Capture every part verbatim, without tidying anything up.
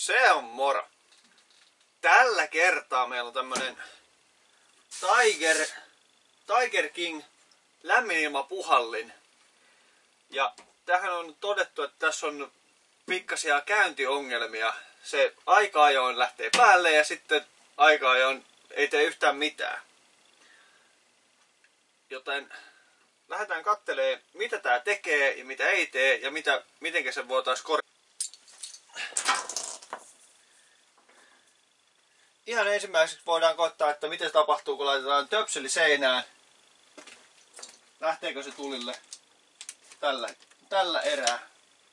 Se on moro. Tällä kertaa meillä on tämmönen Tiger, Tiger King lämminilmapuhallin. Ja tähän on todettu, että tässä on pikkasia käyntiongelmia. Se aika ajoin lähtee päälle ja sitten aika ajoin ei tee yhtään mitään. Joten lähdetään katselemaan, mitä tää tekee ja mitä ei tee ja mitä, mitenkä se voitaisiin korjata. Ihan ensimmäiseksi voidaan koittaa, että miten se tapahtuu, kun laitetaan töpseli seinään. Lähteekö se tulille tällä, tällä erää.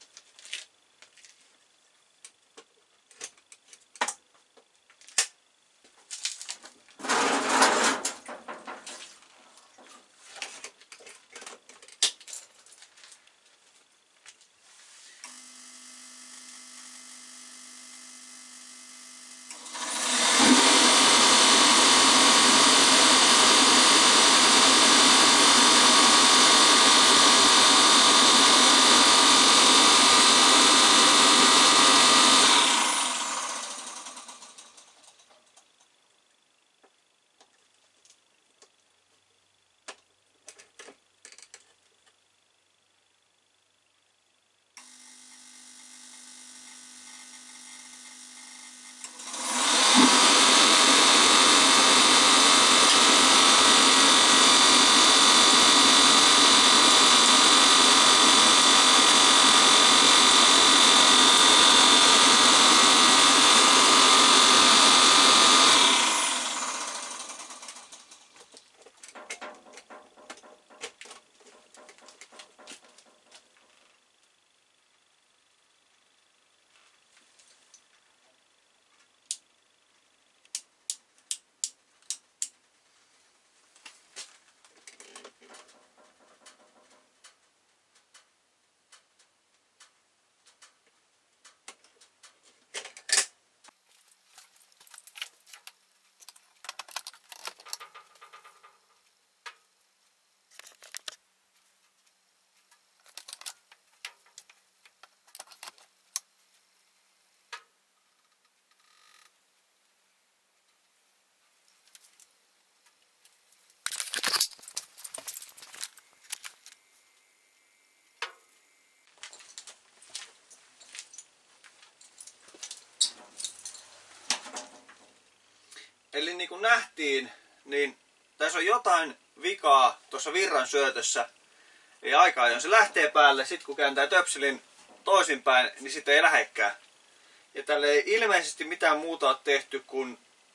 Eli niin kuin nähtiin, niin tässä on jotain vikaa tuossa virran syötössä. Eli aika ajoin se lähtee päälle, sitten kun kääntää töpselin toisinpäin, niin sitten ei lähdekään. Ja tälle ei ilmeisesti mitään muuta ole tehty kuin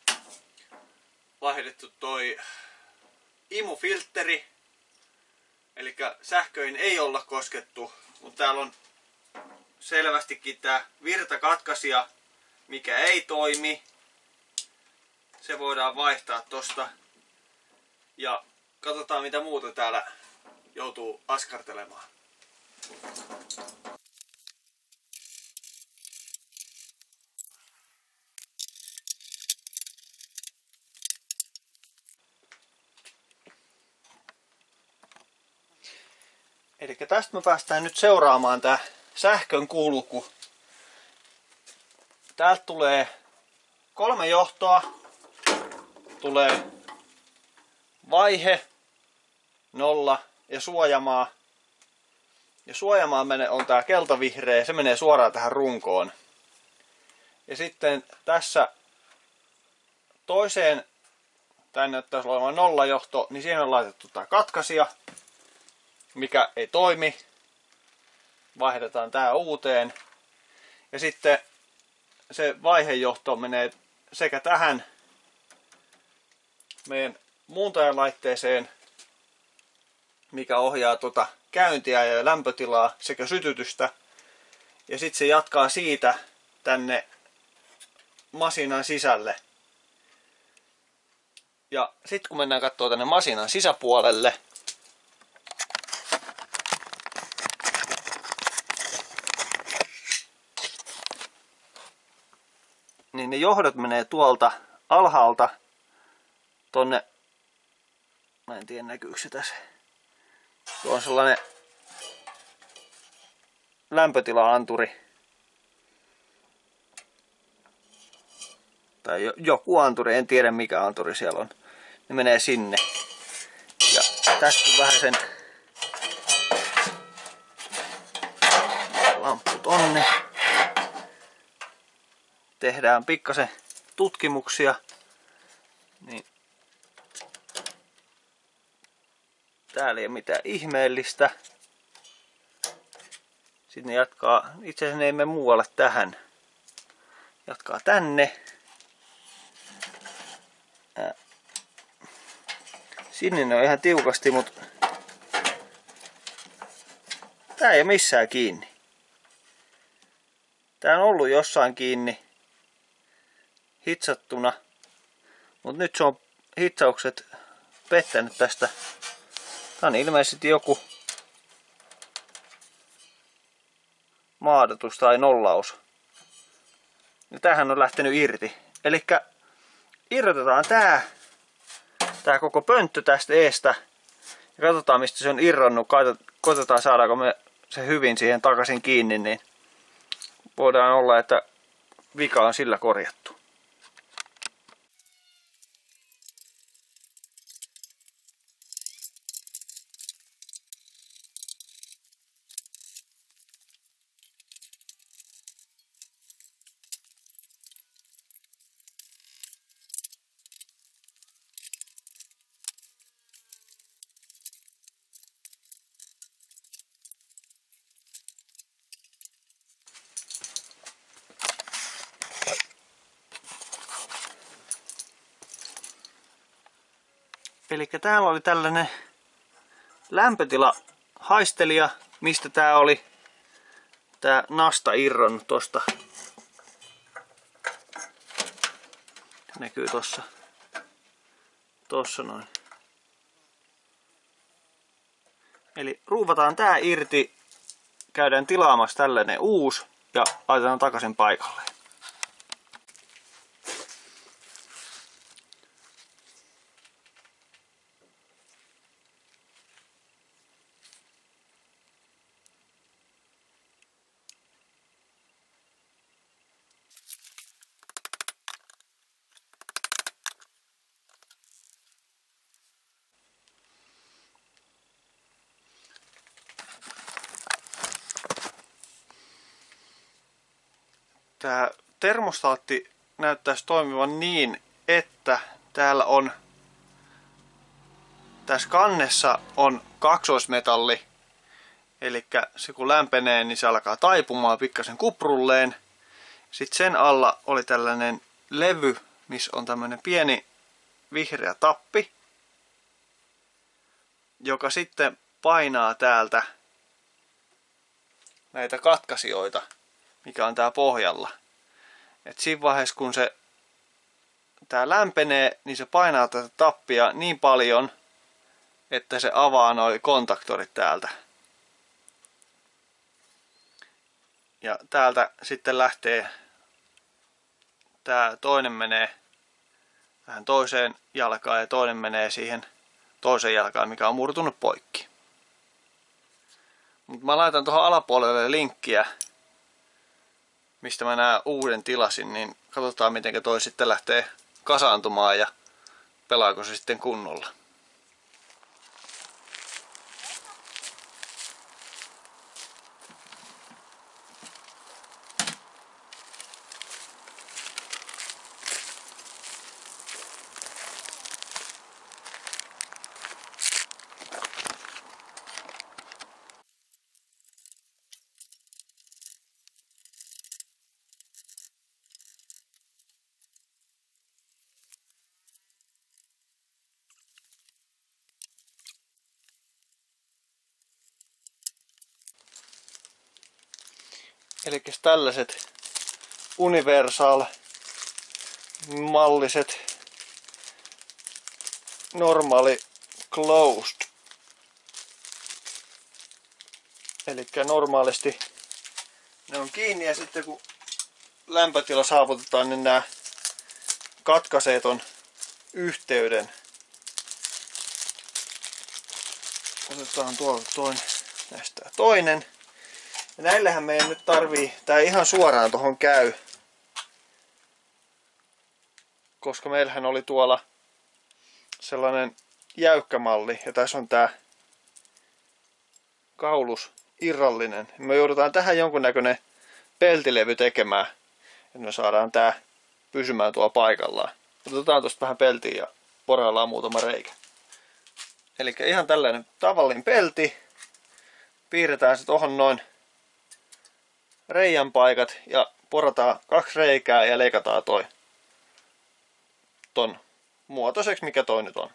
vaihdettu toi imufiltteri. Eli sähköin ei olla koskettu, mutta täällä on selvästikin tää virtakatkaisija, mikä ei toimi. Se voidaan vaihtaa tosta. Ja katsotaan mitä muuta täällä joutuu askartelemaan. Eli tästä me päästään nyt seuraamaan tää sähkön kulku. Täältä tulee kolme johtoa. Tulee vaihe, nolla ja suojamaa. Ja suojamaa on tää keltavihreä, se menee suoraan tähän runkoon. Ja sitten tässä toiseen, tänne näyttäisi olevan nollajohto, niin siihen on laitettu tää katkaisija, mikä ei toimi. Vaihdetaan tää uuteen. Ja sitten se vaihejohto menee sekä tähän meidän muuntajalaitteeseen, mikä ohjaa tuota käyntiä ja lämpötilaa sekä sytytystä. Ja sitten se jatkaa siitä tänne masinan sisälle. Ja sitten kun mennään katsomaan tänne masinan sisäpuolelle, niin ne johdot menee tuolta alhaalta tonne, mä en tiedä näkyykö se tässä. Tuo on sellainen lämpötila-anturi. tai joku anturi, en tiedä mikä anturi siellä on. Ne menee sinne. Ja tästä vähän sen lamppu tonne. Tehdään pikkasen tutkimuksia. Niin täällä ei ole mitään ihmeellistä. Sitten ne jatkaa, itse asiassa ne ei mene muualle tähän. Jatkaa tänne. Sinne ne on ihan tiukasti, mutta tää ei ole missään kiinni. Tää on ollut jossain kiinni hitsattuna, mutta nyt se on hitsaukset pettänyt tästä. Tää on ilmeisesti joku maadotus tai nollaus. Ja tämähän on lähtenyt irti. Elikkä irrotetaan tää, tää koko pönttö tästä eestä. Ja katsotaan mistä se on irronnut. Koitetaan saadaanko me se hyvin siihen takaisin kiinni, niin voidaan olla, että vika on sillä korjattu. Eli täällä oli tällainen lämpötila haistelija, mistä tää oli tää nasta irronnut tosta. Näkyy tossa. Tossa noin. Eli ruuvataan tää irti, käydään tilaamassa tällainen uusi ja laitetaan takaisin paikalleen. Tämä termostaatti näyttäisi toimivan niin, että täällä on tässä kannessa on kaksoismetalli. Eli se kun lämpenee, niin se alkaa taipumaan pikkasen kuprulleen. Sitten sen alla oli tällainen levy, missä on tämmöinen pieni vihreä tappi, joka sitten painaa täältä näitä katkaisijoita, mikä on tää pohjalla. Et siinä vaiheessa kun se tää lämpenee, niin se painaa tätä tappia niin paljon, että se avaa noi kontaktorit täältä. Ja täältä sitten lähtee, tää toinen menee tähän toiseen jalkaan ja toinen menee siihen toiseen jalkaan, mikä on murtunut poikki. Mut mä laitan tuohon alapuolelle linkkiä, mistä mä nää uuden tilasin, niin katsotaan miten toi sitten lähtee kasaantumaan ja pelaako se sitten kunnolla. Eli tällaiset universal malliset normaali closed. Eli normaalisti ne on kiinni ja sitten kun lämpötila saavutetaan, niin nämä katkaisee ton yhteyden. Otetaan tuolta toinen, näistä toinen. Ja näillähän meidän nyt tarvii, tää ihan suoraan tohon käy. koska meillähän oli tuolla sellainen jäykkä malli ja tässä on tää kaulus irrallinen. Me joudutaan tähän jonkunnäköinen peltilevy tekemään, että me saadaan tää pysymään tuolla paikallaan. Otetaan tosta vähän peltiä ja poraillaan muutama reikä. Eli ihan tällainen tavallinen pelti. Piirretään se tohon noin reijän paikat ja porataan kaksi reikää ja leikataan toi ton muotoiseksi, mikä toi nyt on.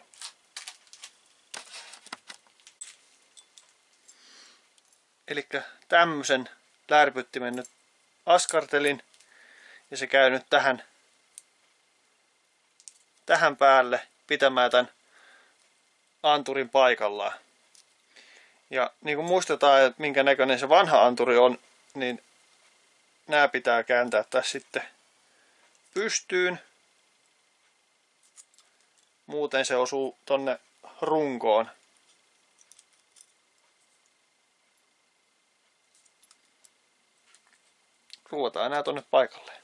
Eli tämmösen lärpyttimen nyt askartelin ja se käy nyt tähän, tähän päälle pitämään tämän anturin paikallaan. Ja niin kuin muistetaan, että minkä näköinen se vanha anturi on, niin nämä pitää kääntää tässä sitten pystyyn. Muuten se osuu tonne runkoon. Ruotaan nämä tonne paikalleen.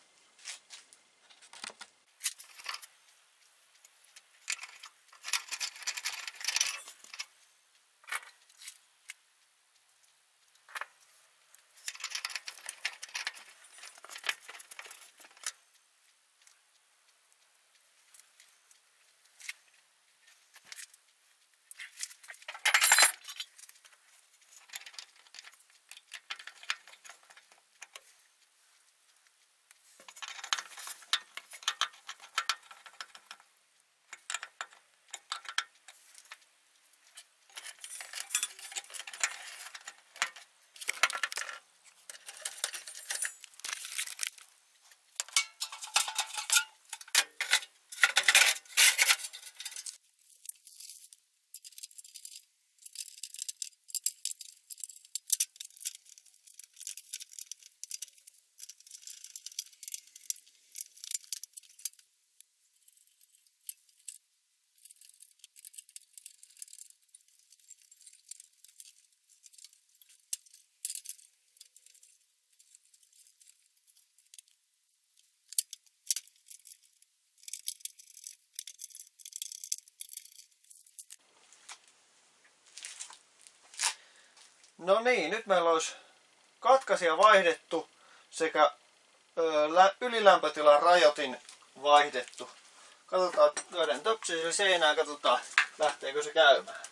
No niin, nyt meillä olisi katkaisija vaihdettu sekä ö, ylilämpötilan rajoitin vaihdettu. Katsotaan, löydän töpsiselle seinään, katsotaan lähteekö se käymään.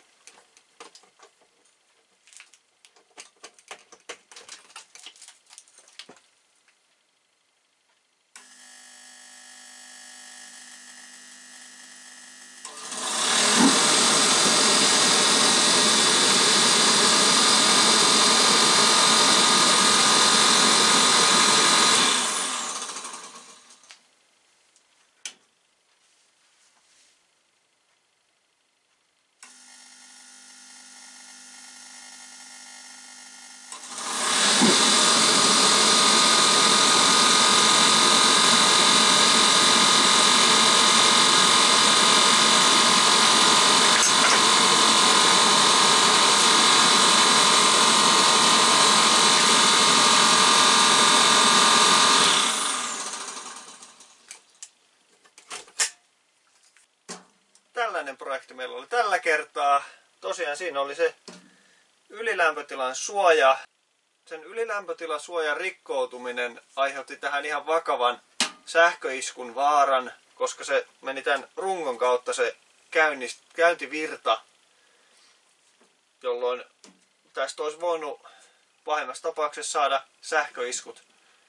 Tällainen projekti meillä oli tällä kertaa. Tosiaan siinä oli se ylilämpötilan suoja. Sen ylilämpötilan suojan rikkoutuminen aiheutti tähän ihan vakavan sähköiskun vaaran, koska se meni tämän rungon kautta se käyntivirta, jolloin tästä olisi voinut pahimmassa tapauksessa saada sähköiskut.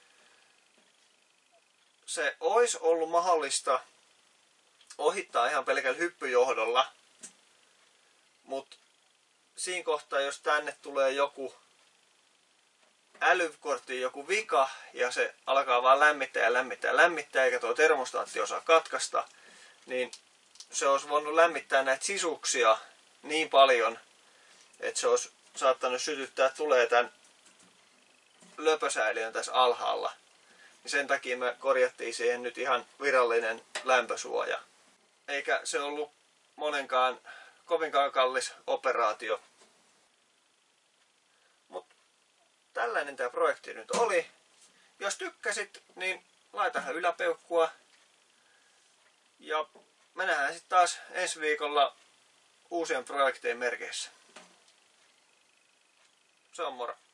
Se olisi ollut mahdollista ohittaa ihan pelkällä hyppyjohdolla, mutta siinä kohtaa, jos tänne tulee joku älykorttiin joku vika ja se alkaa vaan lämmittää ja lämmittää ja lämmittää eikä tuo termostaatti osaa katkaista, niin se olisi voinut lämmittää näitä sisuksia niin paljon, että se olisi saattanut sytyttää tulee tämän löpösäiliön tässä alhaalla. Ja sen takia me korjattiin siihen nyt ihan virallinen lämpösuoja. Eikä se ollut monenkaan kovinkaan kallis operaatio. Mut tällainen tämä projekti nyt oli. Jos tykkäsit, niin laitahan yläpeukkua. Ja me nähdään sitten taas ensi viikolla uusien projektien merkeissä. Se on moro.